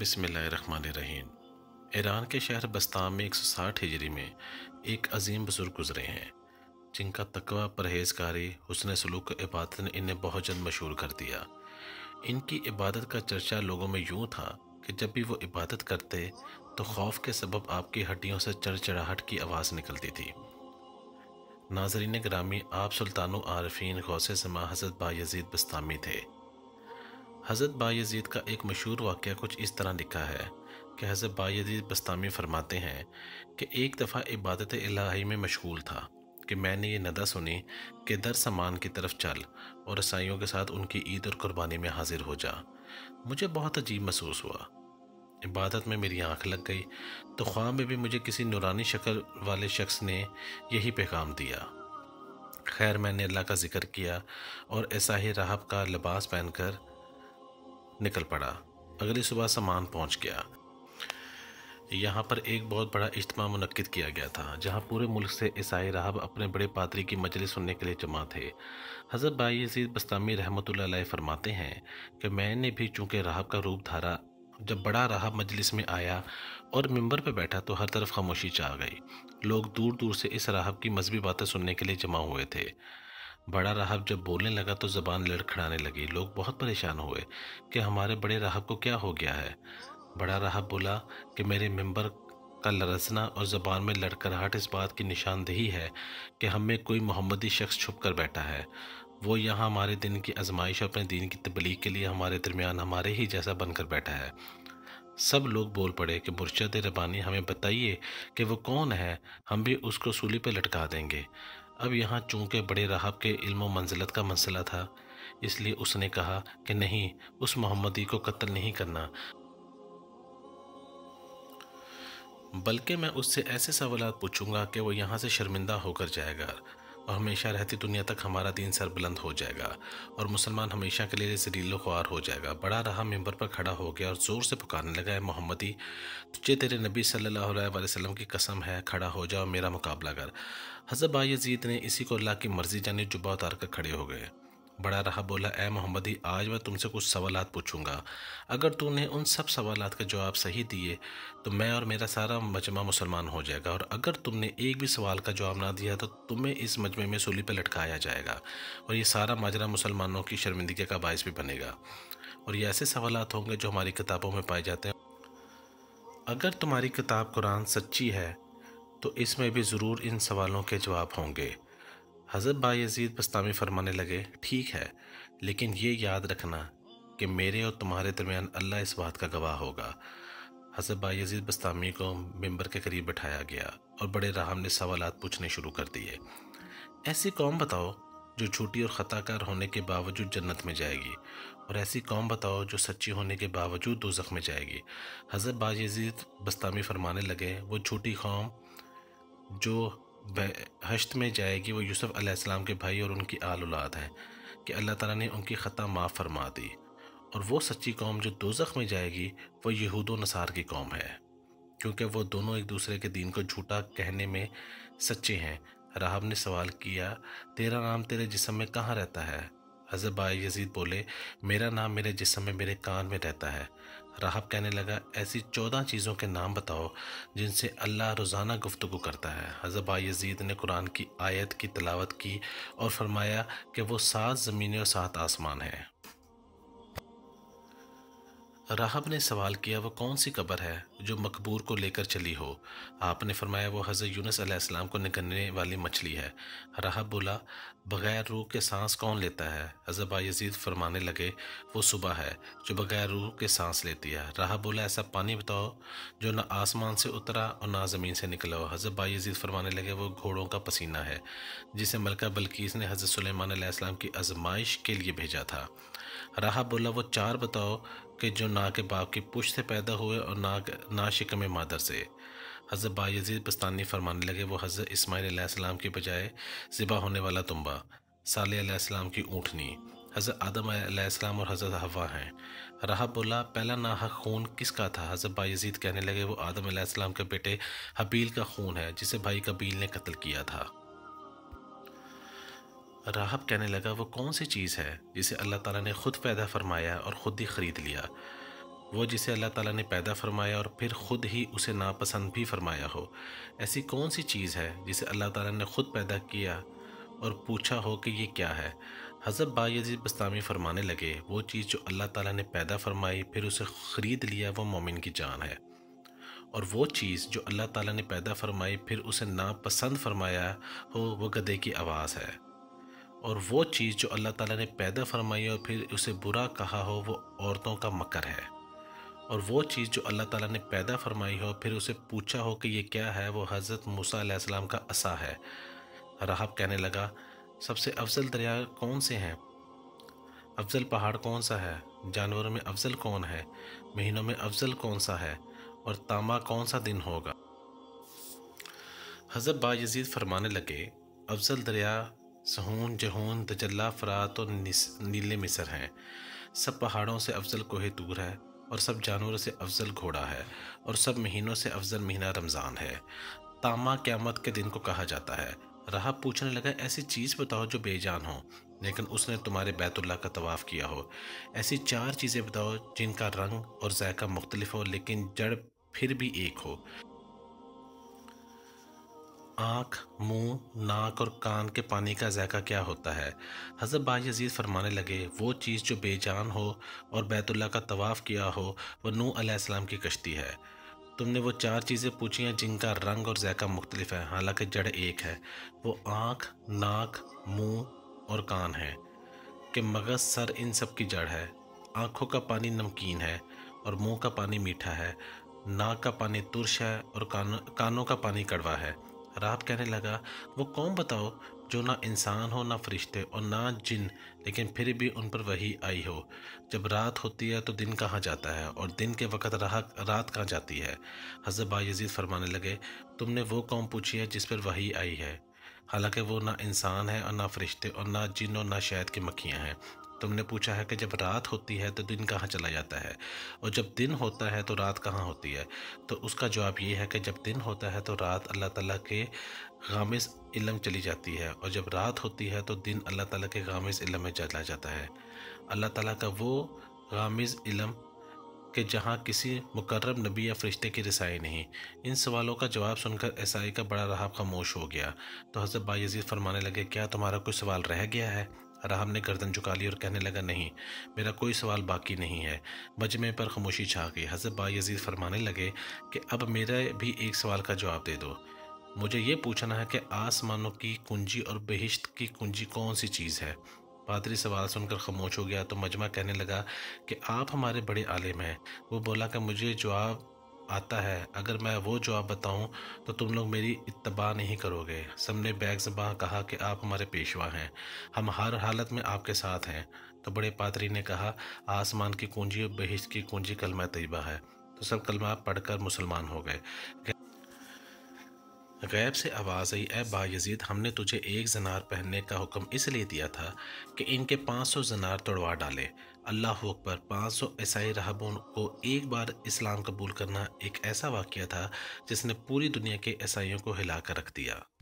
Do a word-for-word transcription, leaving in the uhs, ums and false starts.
بسم اللہ الرحمن الرحیم۔ ایران کے شہر بستام میں ایک سو ساٹھ ہجری میں ایک عظیم بزرگ گزرے ہیں جن کا تقوی، پرہیزگاری، حسن سلوک و عبادت نے انہیں بہت جلد مشہور کر دیا۔ ان کی عبادت کا چرچا لوگوں میں یوں تھا کہ جب بھی وہ عبادت کرتے تو خوف کے سبب آپ کی ہڈیوں سے چڑچڑاہٹ کی آواز نکلتی تھی۔ ناظرین گرامی، آپ سلطان و عارفین غوث زماں حضرت بایزید بستامی تھے۔ حضرت بایزید کا ایک مشہور واقعہ کچھ اس طرح لکھا ہے کہ حضرت بایزید بستامی فرماتے ہیں کہ ایک دفعہ عبادت الہی میں مشغول تھا کہ میں نے یہ ندا سنی کہ در سامان کی طرف چل اور عیسائیوں کے ساتھ ان کی عید اور قربانی میں حاضر ہو جا۔ مجھے بہت عجیب محسوس ہوا۔ عبادت میں میری آنکھ لگ گئی تو خواب میں بھی مجھے کسی نورانی شکل والے شخص نے یہی پیغام دیا۔ خیر، میں نے اللہ کا ذکر کیا اور عیسائی راہب کا لباس پہن کر نکل پڑا۔ اگلی صبح سامان پہنچ گیا۔ یہاں پر ایک بہت بڑا اجتماع منعقد کیا گیا تھا جہاں پورے ملک سے عیسائی راہب اپنے بڑے پادری کی مجلس سننے کے لیے جمع تھے۔ حضرت بایزید بستامی رحمۃ اللہ علیہ فرماتے ہیں کہ میں نے بھی چونکہ راہب کا روپ دھارا، جب بڑا راہب مجلس میں آیا اور ممبر پہ بیٹھا تو ہر طرف خاموشی چھا گئی۔ لوگ دور دور سے اس راہب کی مذہبی باتیں سننے کے لیے جمع ہوئے تھے۔ بڑا راہب جب بولنے لگا تو زبان لڑکھڑانے لگی۔ لوگ بہت پریشان ہوئے کہ ہمارے بڑے راہب کو کیا ہو گیا ہے۔ بڑا راہب بولا کہ میرے ممبر کا لرزنا اور زبان میں لڑکھڑاہٹ اس بات کی نشاندہی ہے کہ ہم میں کوئی محمدی شخص چھپ کر بیٹھا ہے۔ وہ یہاں ہمارے دین کی آزمائش اور اپنے دین کی تبلیغ کے لیے ہمارے درمیان ہمارے ہی جیسا بن کر بیٹھا ہے۔ سب لوگ بول پڑے کہ مرشد ربانی ہمیں بتائیے کہ وہ کون ہے، ہم بھی اس کو سولی پہ لٹکا دیں گے۔ اب یہاں چونکہ بڑے راہب کے علم و منزلت کا مسئلہ تھا، اس لیے اس نے کہا کہ نہیں، اس محمدی کو قتل نہیں کرنا، بلکہ میں اس سے ایسے سوالات پوچھوں گا کہ وہ یہاں سے شرمندہ ہو کر جائے گا اور ہمیشہ رہتی دنیا تک ہمارا دین سر بلند ہو جائے گا اور مسلمان ہمیشہ کے لیے ذلیل و خوار ہو جائے گا۔ بڑا راہب ممبر پر کھڑا ہو گیا اور زور سے پکارنے لگا، اے محمدی، تجھے تیرے نبی صلی اللہ علیہ وآلہ وسلم کی قسم ہے، کھڑا ہو جا اور میرا مقابلہ کر۔ حضرت بایزید نے اسی کو اللہ کی مرضی جانے جبہ اتار کر کھڑے ہو گئے۔ بڑا راہب بولا، اے محمدی، آج میں تم سے کچھ سوالات پوچھوں گا۔ اگر تو نے ان سب سوالات کا جواب صحیح دیے تو میں اور میرا سارا مجمع مسلمان ہو جائے گا، اور اگر تم نے ایک بھی سوال کا جواب نہ دیا تو تمہیں اس مجمع میں سولی پہ لٹکایا جائے گا اور یہ سارا ماجرا مسلمانوں کی شرمندگی کا باعث بھی بنے گا، اور یہ ایسے سوالات ہوں گے جو ہماری کتابوں میں پائے جاتے ہیں۔ اگر تمہاری کتاب قرآن سچی ہے تو اس میں بھی ضرور ان سوالوں کے جواب ہوں گے۔ حضرت بایزید بستامی فرمانے لگے، ٹھیک ہے، لیکن یہ یاد رکھنا کہ میرے اور تمہارے درمیان اللہ اس بات کا گواہ ہوگا۔ حضرت بایزید بستامی کو ممبر کے قریب بٹھایا گیا اور بڑے راہب نے سوالات پوچھنے شروع کر دیے۔ ایسی قوم بتاؤ جو جھوٹی اور خطا کار ہونے کے باوجود جنت میں جائے گی، اور ایسی قوم بتاؤ جو سچی ہونے کے باوجود دوزخ میں جائے گی۔ حضرت بایزید بستامی فرمانے لگے، وہ جھوٹی قوم جو بہشت میں جائے گی وہ یوسف علیہ السلام کے بھائی اور ان کی آل اولاد ہیں کہ اللہ تعالیٰ نے ان کی خطا معاف فرما دی، اور وہ سچی قوم جو دوزخ میں جائے گی وہ یہود و نصار کی قوم ہے، کیونکہ وہ دونوں ایک دوسرے کے دین کو جھوٹا کہنے میں سچے ہیں۔ راہب نے سوال کیا، تیرا نام تیرے جسم میں کہاں رہتا ہے؟ حضرت بایزید بولے، میرا نام میرے جسم میں میرے کان میں رہتا ہے۔ راہب کہنے لگا، ایسی چودہ چیزوں کے نام بتاؤ جن سے اللہ روزانہ گفتگو کرتا ہے۔ حضرت بایزید نے قرآن کی آیت کی تلاوت کی اور فرمایا کہ وہ سات زمینیں اور سات آسمان ہیں۔ راہب نے سوال کیا، وہ کون سی قبر ہے جو مقبور کو لے کر چلی ہو؟ آپ نے فرمایا، وہ حضرت یونس علیہ السلام کو نگلنے والی مچھلی ہے۔ راہب بولا، بغیر روح کے سانس کون لیتا ہے؟ حضرت بایزید فرمانے لگے، وہ صبح ہے جو بغیر روح کے سانس لیتی ہے۔ راہب بولا، ایسا پانی بتاؤ جو نہ آسمان سے اترا اور نہ زمین سے نکلا ہو۔ حضرت بایزید فرمانے لگے، وہ گھوڑوں کا پسینہ ہے جسے ملکہ بلقیس نے حضرت سلیمان علیہ السلام کی آزمائش کے لیے بھیجا تھا۔ راہب بولا، وہ چار بتاؤ کہ جو نہ کے باپ کی پشت سے پیدا ہوئے اور نہ نہ شکم مادر سے۔ حضرت بایزید بستامی فرمانے لگے، وہ حضرت اسماعیل علیہ السلام کی بجائے ذبح ہونے والا تنبا، صالح علیہ السلام کی اونٹنی، حضرت آدم علیہ السلام اور حضرت حوا ہیں۔ راہب بولا، پہلا ناحق خون کس کا تھا؟ حضرت بایزید کہنے لگے، وہ آدم علیہ السلام کے بیٹے حابیل کا خون ہے جسے بھائی قابیل نے قتل کیا تھا۔ راہب کہنے لگا، وہ کون سی چیز ہے جسے اللہ تعالیٰ نے خود پیدا فرمایا اور خود ہی خرید لیا؟ وہ جسے اللہ تعالیٰ نے پیدا فرمایا اور پھر خود ہی اسے ناپسند بھی فرمایا ہو۔ ایسی کون سی چیز ہے جسے اللہ تعالیٰ نے خود پیدا کیا اور پوچھا ہو کہ یہ کیا ہے؟ حضرت بایزید بستامی فرمانے لگے، وہ چیز جو اللہ تعالیٰ نے پیدا فرمائی پھر اسے خرید لیا وہ مومن کی جان ہے، اور وہ چیز جو اللہ تعالیٰ نے پیدا فرمائی پھر اسے ناپسند فرمایا ہو وہ گدھے کی آواز ہے، اور وہ چیز جو اللہ تعالیٰ نے پیدا فرمائی اور پھر اسے برا کہا ہو وہ عورتوں کا مکر ہے، اور وہ چیز جو اللہ تعالیٰ نے پیدا فرمائی ہو پھر اسے پوچھا ہو کہ یہ کیا ہے وہ حضرت موسیٰ علیہ السلام کا عصا ہے۔ راہب کہنے لگا، سب سے افضل دریا کون سے ہیں؟ افضل پہاڑ کون سا ہے؟ جانوروں میں افضل کون ہے؟ مہینوں میں افضل کون سا ہے؟ اور تاما کون سا دن ہوگا؟ حضرت بایزید فرمانے لگے، افضل دریا سہون، جہون، دجلہ، فرات اور نیل مصر ہیں۔ سب پہاڑوں سے افضل کوہ طور ہے، اور سب جانوروں سے افضل گھوڑا ہے، اور سب مہینوں سے افضل مہینہ رمضان ہے۔ تاما قیامت کے دن کو کہا جاتا ہے۔ راہب پوچھنے لگا، ایسی چیز بتاؤ جو بے جان ہو لیکن اس نے تمہارے بیت اللہ کا طواف کیا ہو۔ ایسی چار چیزیں بتاؤ جن کا رنگ اور ذائقہ مختلف ہو لیکن جڑ پھر بھی ایک ہو۔ آنکھ، منہ، ناک اور کان کے پانی کا ذائقہ کیا ہوتا ہے؟ حضرت بایزید فرمانے لگے، وہ چیز جو بے جان ہو اور بیت اللہ کا طواف کیا ہو وہ نوح علیہ السلام کی کشتی ہے۔ تم نے وہ چار چیزیں پوچھی ہیں جن کا رنگ اور ذائقہ مختلف ہے حالانکہ جڑ ایک ہے۔ وہ آنکھ، ناک، منہ اور کان ہے کہ مغز سر ان سب کی جڑ ہے۔ آنکھوں کا پانی نمکین ہے اور منہ کا پانی میٹھا ہے، ناک کا پانی ترش ہے اور کانوں کا پانی کڑوا ہے۔ راہب کہنے لگا، وہ کون بتاؤ جو نہ انسان ہو نہ فرشتے اور نہ جن لیکن پھر بھی ان پر وحی آئی ہو۔ جب رات ہوتی ہے تو دن کہاں جاتا ہے اور دن کے وقت رات کہاں جاتی ہے؟ حضرت بایزید فرمانے لگے، تم نے وہ قوم پوچھی ہے جس پر وحی آئی ہے حالانکہ وہ نہ انسان ہے اور نہ فرشتے اور نہ جن اور نہ شہد کی مکھیاں ہیں۔ تم نے پوچھا ہے کہ جب رات ہوتی ہے تو دن کہاں چلا جاتا ہے، اور جب دن ہوتا ہے تو رات کہاں ہوتی ہے؟ تو اس کا جواب یہ ہے کہ جب دن ہوتا ہے تو رات اللہ تعالیٰ کے غامض علم چلی جاتی ہے، اور جب رات ہوتی ہے تو دن اللہ تعالیٰ کے غامض علم میں چلا جاتا ہے۔ اللہ تعالیٰ کا وہ غامض علم کہ جہاں کسی مقرب نبی یا فرشتے کی رسائی نہیں۔ ان سوالوں کا جواب سن کر عیسائی کا بڑا راہب خاموش ہو گیا تو حضرت بایزید فرمانے لگے، کیا تمہارا کوئی سوال رہ گیا ہے؟ راہب نے گردن جھکا لی اور کہنے لگا، نہیں، میرا کوئی سوال باقی نہیں ہے۔ مجمع پر خاموشی چھا گئی۔ حضرت بایزید فرمانے لگے کہ اب میرا بھی ایک سوال کا جواب دے دو۔ مجھے یہ پوچھنا ہے کہ آسمانوں کی کنجی اور بہشت کی کنجی کون سی چیز ہے؟ پادری سوال سن کر خاموش ہو گیا تو مجمع کہنے لگا کہ آپ ہمارے بڑے عالم ہیں۔ وہ بولا کہ مجھے جواب آتا ہے، اگر میں وہ جواب بتاؤں تو تم لوگ میری اتباع نہیں کرو گے۔ سب نے بیک زباں کہا کہ آپ ہمارے پیشوا ہیں، ہم ہر حالت میں آپ کے ساتھ ہیں۔ تو بڑے پادری نے کہا، آسمان کی کنجی اور بہشت کی کنجی کلمہ طیبہ ہے۔ تو سب کلمہ پڑھ کر مسلمان ہو گئے۔ غیب سے آواز آئی، اے بایزید، ہم نے تجھے ایک زنار پہننے کا حکم اس لیے دیا تھا کہ ان کے پانچ سو زنار توڑوا ڈالے۔ اللہ اکبر۔ پانچ سو عیسائی راہبوں کو ایک بار اسلام قبول کرنا ایک ایسا واقعہ تھا جس نے پوری دنیا کے عیسائیوں کو ہلا کر رکھ دیا۔